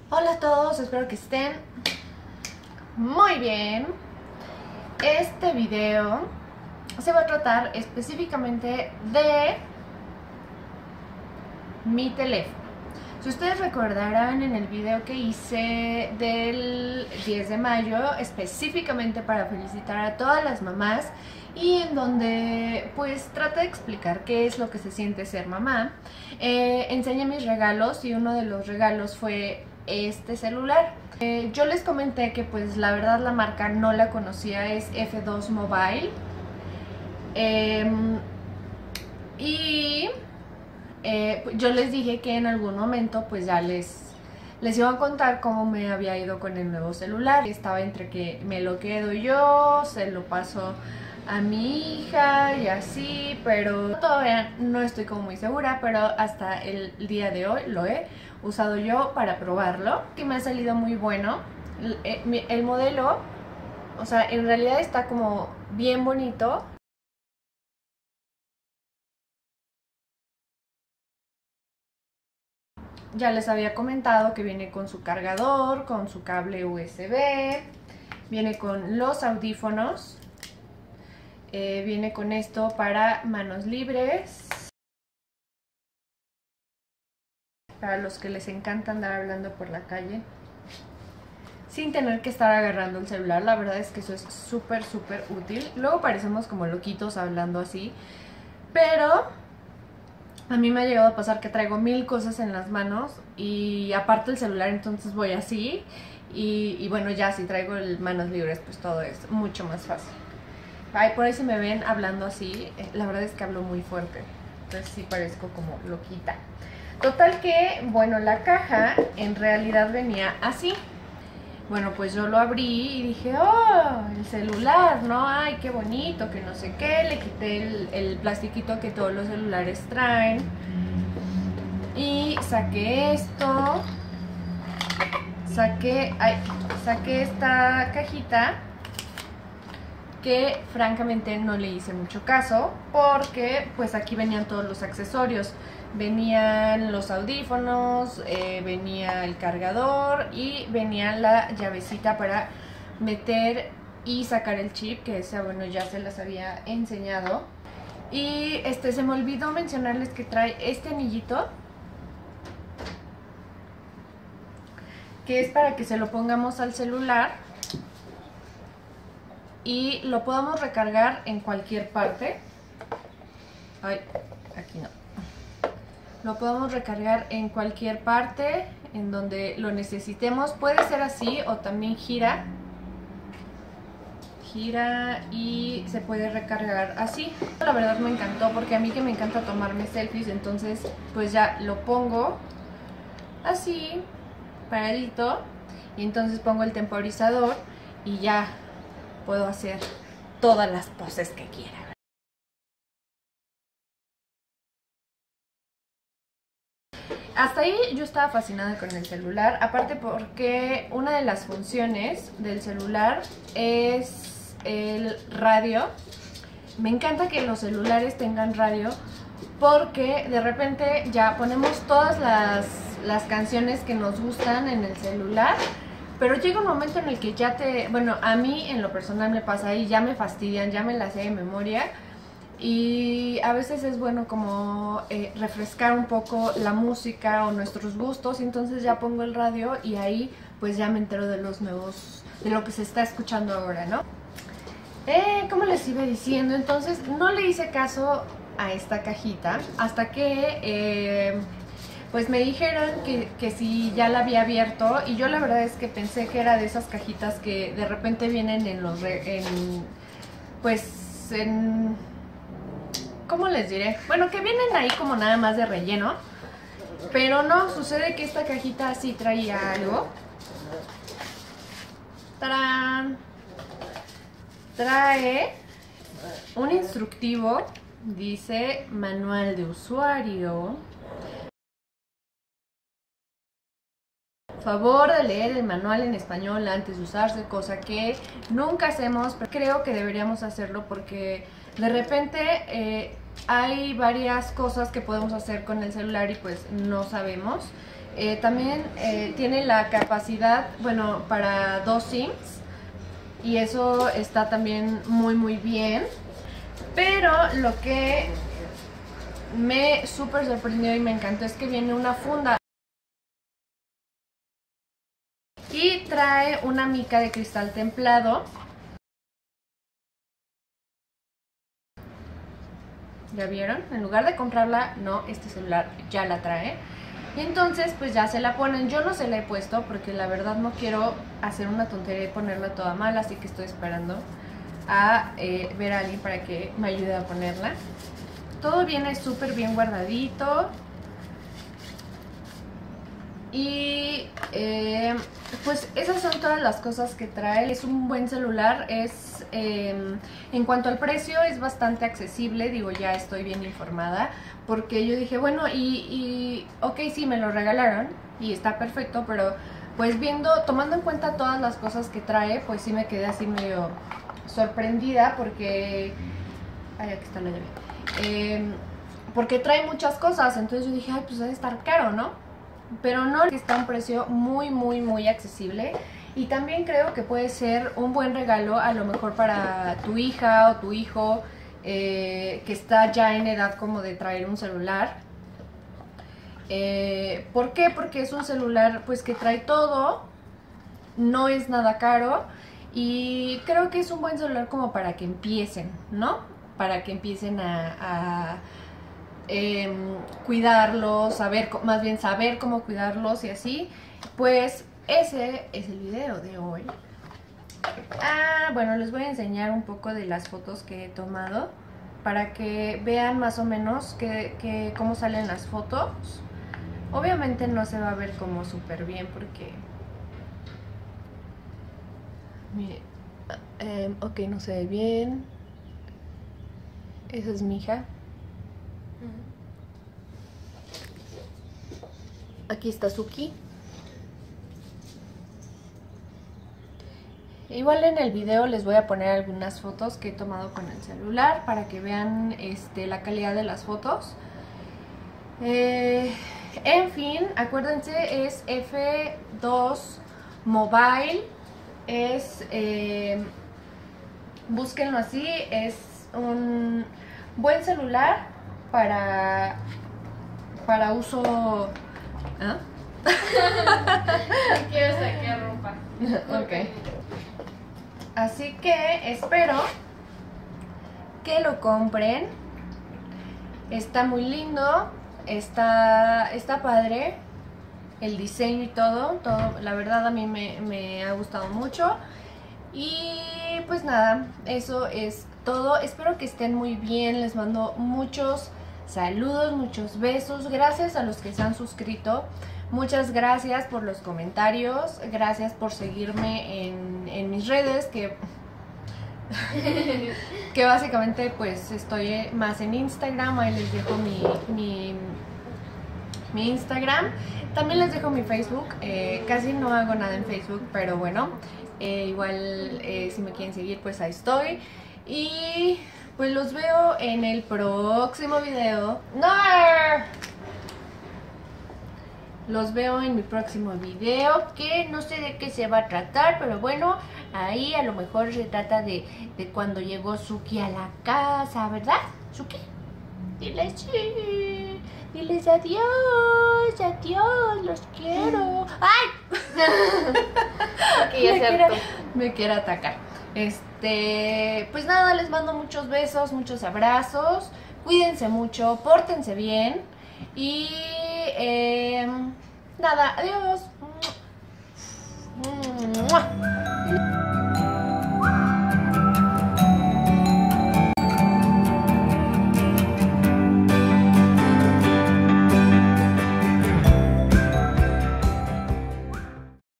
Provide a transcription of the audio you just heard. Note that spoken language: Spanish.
Hola a todos, espero que estén muy bien. Este video se va a tratar específicamente de mi teléfono. Si ustedes recordarán en el video que hice del 10 de mayo, específicamente para felicitar a todas las mamás, y en donde pues traté de explicar qué es lo que se siente ser mamá, enseñé mis regalos y uno de los regalos fue este celular. Yo les comenté que pues la verdad la marca no la conocía, es F2 Mobile. Yo les dije que en algún momento pues ya les iba a contar cómo me había ido con el nuevo celular. Estaba entre que me lo quedo yo, se lo paso a mi hija y así, pero todavía no estoy como muy segura, pero hasta el día de hoy lo he usado yo para probarlo y me ha salido muy bueno. El modelo, o sea, en realidad está como bien bonito. Ya les había comentado que viene con su cargador, con su cable USB, viene con los audífonos, viene con esto para manos libres, para los que les encanta andar hablando por la calle sin tener que estar agarrando el celular. La verdad es que eso es súper útil. Luego parecemos como loquitos hablando así, pero a mí me ha llegado a pasar que traigo mil cosas en las manos y aparte el celular, entonces voy así y bueno, ya si traigo manos libres pues todo es mucho más fácil. Ay, por ahí si me ven hablando así, la verdad es que hablo muy fuerte, entonces sí parezco como loquita. Total que, bueno, la caja en realidad venía así. Bueno, pues yo lo abrí y dije, oh, el celular, ¿no? Ay, qué bonito, que no sé qué. Le quité el plastiquito que todos los celulares traen. Y saqué esto. Saqué esta cajita que francamente no le hice mucho caso porque pues aquí venían todos los accesorios. Venían los audífonos, venía el cargador y venía la llavecita para meter y sacar el chip, que esa, bueno, ya se las había enseñado. Y se me olvidó mencionarles que trae este anillito, que es para que se lo pongamos al celular y lo podamos recargar en cualquier parte. Ay, aquí no. Lo podemos recargar en cualquier parte en donde lo necesitemos. Puede ser así o también gira y se puede recargar así. La verdad me encantó porque a mí que me encanta tomarme selfies, entonces pues ya lo pongo así paradito y entonces pongo el temporizador y ya puedo hacer todas las poses que quiera. Hasta ahí yo estaba fascinada con el celular, aparte porque una de las funciones del celular es el radio. Me encanta que los celulares tengan radio porque de repente ya ponemos todas las canciones que nos gustan en el celular, pero llega un momento en el que ya bueno, a mí en lo personal me pasa y ya me fastidian, ya me las sé de memoria. Y a veces es bueno como refrescar un poco la música o nuestros gustos, y entonces ya pongo el radio y ahí pues ya me entero de los nuevos, de lo que se está escuchando ahora, ¿no? Como les iba diciendo, entonces no le hice caso a esta cajita hasta que pues me dijeron que si ya la había abierto, y yo la verdad es que pensé que era de esas cajitas que de repente vienen ¿cómo les diré? Bueno, que vienen ahí como nada más de relleno. Pero no, sucede que esta cajita sí traía algo. ¡Tarán! Trae un instructivo. Dice manual de usuario. Favor de leer el manual en español antes de usarse, cosa que nunca hacemos, pero creo que deberíamos hacerlo porque de repente hay varias cosas que podemos hacer con el celular y pues no sabemos. También tiene la capacidad, bueno, para 2 SIMs y eso está también muy bien. Pero lo que me súper sorprendió y me encantó es que viene una funda y trae una mica de cristal templado. ¿Ya vieron? En lugar de comprarla, no, este celular ya la trae. Y entonces pues ya se la ponen. Yo no se la he puesto porque la verdad no quiero hacer una tontería y ponerla toda mal, así que estoy esperando a ver a alguien para que me ayude a ponerla. Todo viene súper bien guardadito. Y pues esas son todas las cosas que trae. Es un buen celular, en cuanto al precio es bastante accesible, digo, ya estoy bien informada, porque yo dije, bueno, ok, sí, me lo regalaron y está perfecto, pero pues tomando en cuenta todas las cosas que trae, pues sí me quedé así medio sorprendida porque... Ay, aquí está la llave. Porque trae muchas cosas, entonces yo dije, ay, pues debe estar caro, ¿no? Pero no, está a un precio muy accesible. Y también creo que puede ser un buen regalo a lo mejor para tu hija o tu hijo que está ya en edad como de traer un celular. ¿Por qué? Porque es un celular pues que trae todo, no es nada caro y creo que es un buen celular como para que empiecen, ¿no? Para que empiecen a cuidarlos, más bien saber cómo cuidarlos y así. Pues ese es el video de hoy. Bueno, les voy a enseñar un poco de las fotos que he tomado para que vean más o menos cómo salen las fotos. Obviamente no se va a ver como súper bien porque... Miren, ok, no se ve bien. Esa es mi hija. Aquí está Suki. Igual en el video les voy a poner algunas fotos que he tomado con el celular para que vean la calidad de las fotos. En fin, acuérdense, es F2 Mobile. Búsquenlo así, es un buen celular para uso... ¿Ah? No quiero sacar ropa. Ok. Así que espero que lo compren. Está muy lindo. Está padre. El diseño y todo. La verdad a mí me ha gustado mucho. Y pues nada, eso es todo. Espero que estén muy bien. Les mando muchos saludos, muchos besos. Gracias a los que se han suscrito. Muchas gracias por los comentarios. Gracias por seguirme en mis redes, que básicamente pues estoy más en Instagram. Ahí les dejo mi Instagram. También les dejo mi Facebook. Casi no hago nada en Facebook, pero bueno, igual si me quieren seguir pues ahí estoy. Y pues los veo en el próximo video. ¡No! Los veo en mi próximo video, que no sé de qué se va a tratar, pero bueno, ahí a lo mejor se trata de cuando llegó Suki a la casa, ¿verdad? Suki, diles sí, diles adiós, los quiero. ¡Ay! Okay, me quiere atacar. Pues nada, les mando muchos besos, muchos abrazos, cuídense mucho, pórtense bien y nada, adiós.